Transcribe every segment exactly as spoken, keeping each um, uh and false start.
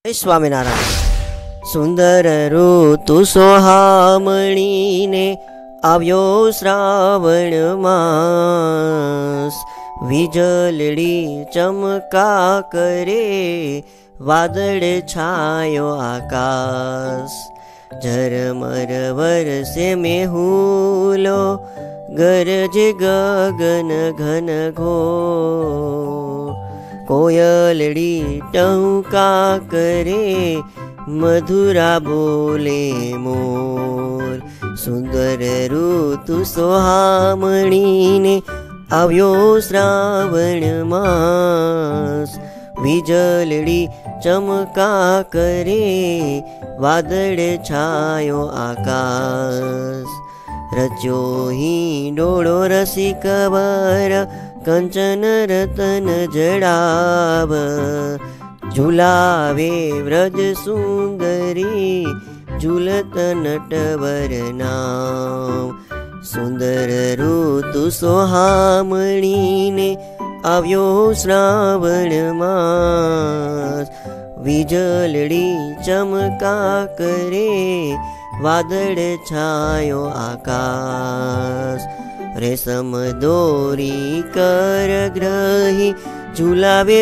જય સ્વામિનારાયણ. સુંદર ઋતુ સોહામણીને આવ્યો શ્રાવણ માસ. વીજળડી ચમકા કરે વાદળ છાયો આકાશ. ઝરમર વરસે મેહુલો ગરજે ગગન ઘન ઘોર. કોયલડી ટહુકા કરે મધુરા બોલે મોર. સુંદર ઋતુ સોહામણીને આવ્યો શ્રાવણ માસ. વીજળડી ચમકા કરે વાદળ છાયો આકાશ. રચ્યો હિંડોળો રસિક વર કંચન રતન જડાવ. ઝુલાવે વ્રજ સુંદરી ઝુલત નટવર નામ. સુંદર ઋતુ સોહામણીને આવ્યો શ્રાવણ માસ. વીજળડી ચમકા કરે વાદળ છાયો આકાશ. રેશમ દોરી કર ગ્રહી ઝુલાવે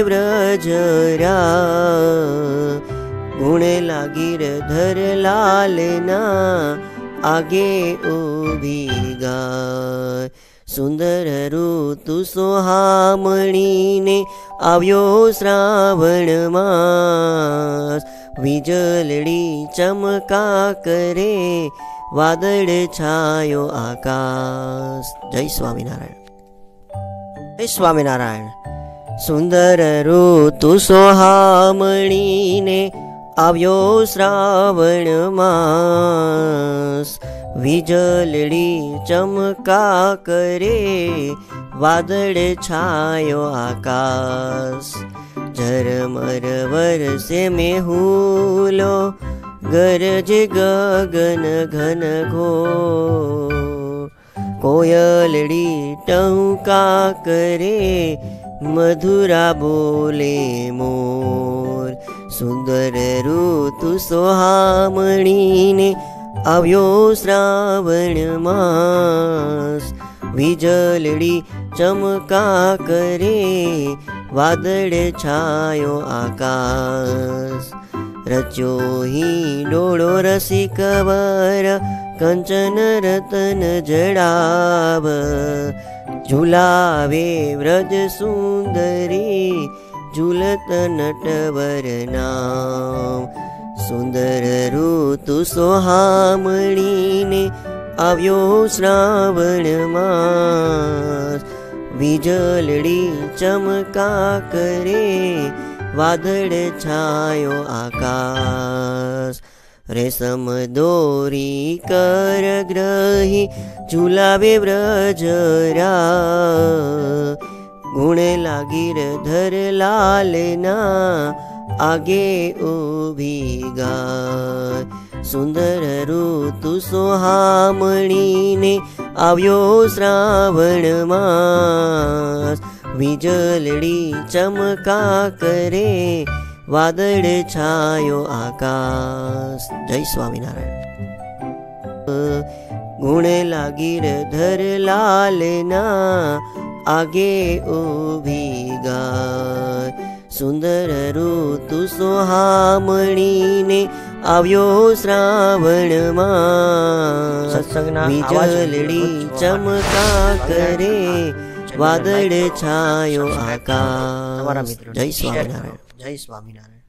વ્રજરા. ગુણ લાગીર ધર લાલના આગે ઊભી ગાય. સુંદર ઋતુ સોહામણીને આવ્યો શ્રાવણ માસ. વીજળડી ચમકા કરે વાદળ છાયો આકાશ. જય સ્વામિનારાયણ. જય સ્વામિનારાયણ. સુંદર ઋતુ સોહામણીને આવ્યો શ્રાવણ માસ. વીજળડી ચમકા કરે વાદળ છાયો આકાશ. ઝરમર વરસે મેહુલો ગરજે ગગન ઘન ઘોર. કોયલડી ટહુકા કરે મધુરા બોલે મોર. સુંદર ઋતુ સોહામણીને આવ્યો શ્રાવણ માસ. વીજળડી ચમકા કરે વાદળ છાયો આકાશ. રચ્યો હિંડોળો રસિક વર કંચન રતન જડાવ. ઝુલાવે વ્રજ સુંદરી ઝુલત નટવર નામ. સુંદર ઋતુ સોહામણીને આવ્યો શ્રાવણ માસ. વીજળડી ચમકા કરે વાદળ છાયો આકાશ. રેશમ દોરી કર ગ્રહી ઝુલાવે વ્રજરા. ગુણ લાગીર ધર લાલના આગે ઊભી ગાય. સુંદર ઋતુ સોહામણીને આવ્યો શ્રાવણ માસ. વીજળડી ચમકા કરે વાદળ છાયો આકાશ. જય સ્વામિનારાયણ. ગુણ લાગીર ધર લાલના આગે ઊભી ગાય. સુંદર ઋતુ સોહામણીને આવ્યો શ્રાવણ માસ. વીજળડી ચમકા કરે વાદળ છાયો આકાશ. જય સ્વામિનારાયણ. જય સ્વામિનારાયણ.